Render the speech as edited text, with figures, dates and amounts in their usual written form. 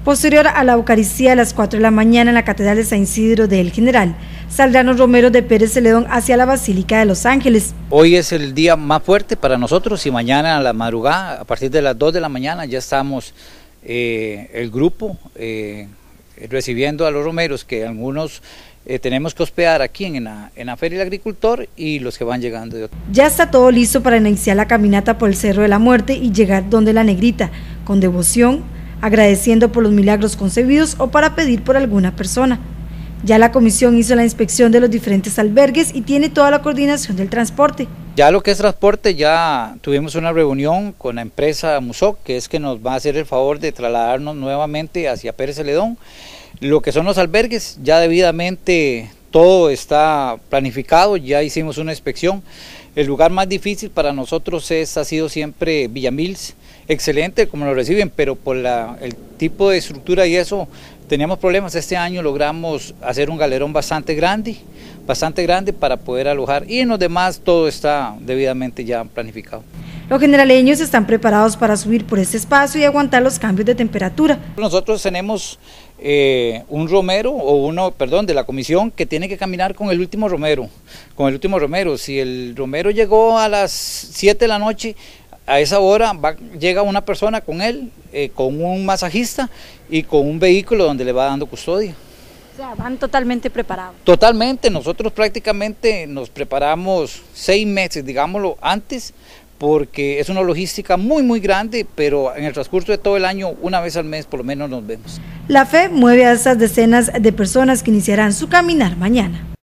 Posterior a la Eucaristía a las 4 de la mañana en la Catedral de San Isidro de El General, saldrán los romeros de Pérez Celedón hacia la Basílica de los Ángeles. Hoy es el día más fuerte para nosotros y mañana a la madrugada, a partir de las 2 de la mañana, ya estamos el grupo recibiendo a los romeros, que algunos tenemos que hospedar aquí en la Feria del Agricultor, y los que van llegando de otro. Ya está todo listo para iniciar la caminata por el Cerro de la Muerte y llegar donde la Negrita, con devoción, agradeciendo por los milagros concebidos o para pedir por alguna persona. Ya la comisión hizo la inspección de los diferentes albergues y tiene toda la coordinación del transporte. Ya lo que es transporte, ya tuvimos una reunión con la empresa Musoc, que es que nos va a hacer el favor de trasladarnos nuevamente hacia Pérez Celedón. Lo que son los albergues, ya debidamente todo está planificado, ya hicimos una inspección. El lugar más difícil para nosotros ha sido siempre Villamils, excelente como lo reciben, pero por el tipo de estructura y eso teníamos problemas. Este año logramos hacer un galerón bastante grande para poder alojar, y en los demás todo está debidamente ya planificado. Los generaleños están preparados para subir por este espacio y aguantar los cambios de temperatura. Nosotros tenemos un romero, de la comisión, que tiene que caminar con el último romero. Si el romero llegó a las 7 de la noche, a esa hora llega una persona con él, con un masajista y con un vehículo donde le va dando custodia. O sea, van totalmente preparados. Totalmente, nosotros prácticamente nos preparamos 6 meses, digámoslo, antes, porque es una logística muy grande, pero en el transcurso de todo el año, una vez al mes por lo menos nos vemos. La fe mueve a esas decenas de personas que iniciarán su caminar mañana.